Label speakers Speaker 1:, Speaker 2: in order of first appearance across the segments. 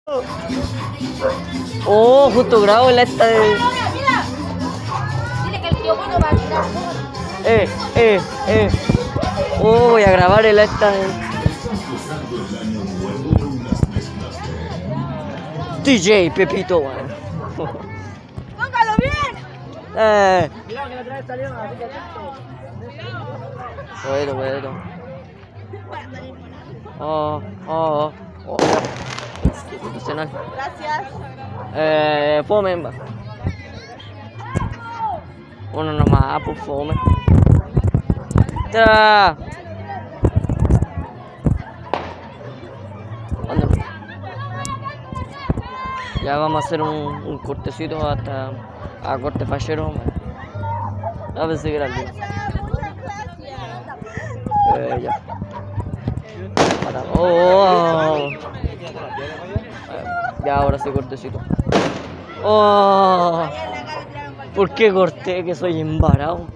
Speaker 1: Oh, justo grabo en esta de...
Speaker 2: Mira. Dile que el tío Pito va a tirar.
Speaker 1: Oh, voy a grabar el esta de... DJ Pepito, weón.
Speaker 2: ¡Póngalo bien!
Speaker 1: Mira que la otra vez salió, así que bueno. Oh. Institucional.
Speaker 2: Gracias.
Speaker 1: Fome. Uno nomás, pues fome. ¡Tra! Ya vamos a hacer un cortecito hasta a corte fachero. A ver si grande. Ya. Oh. Ya ahora sí cortecito. Oh. ¿Por qué corté? Que soy embarado.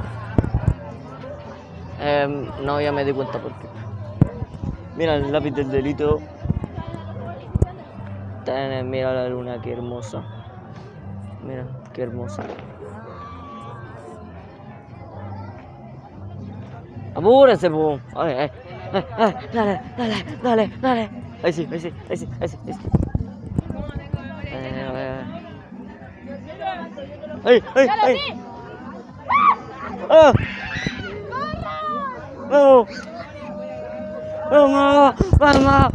Speaker 1: No, ya me di cuenta por qué. Mira el lápiz del delito. Mira la luna, qué hermosa. Mira, qué hermosa. Apúrense, po. Dale. Ahí sí. ¡Ay! ¡Ah! ¡Vamos!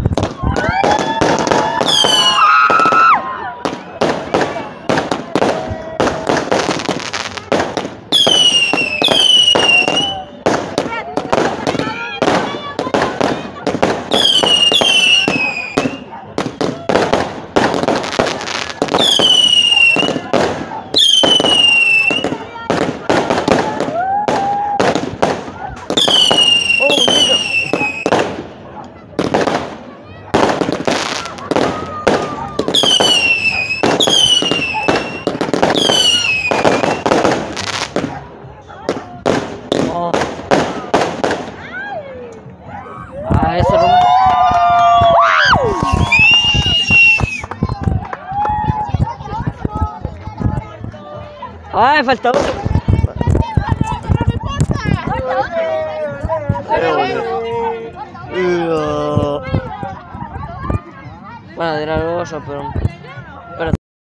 Speaker 1: Eso no. Ay, falta otro. Bueno, de la rosa, pero...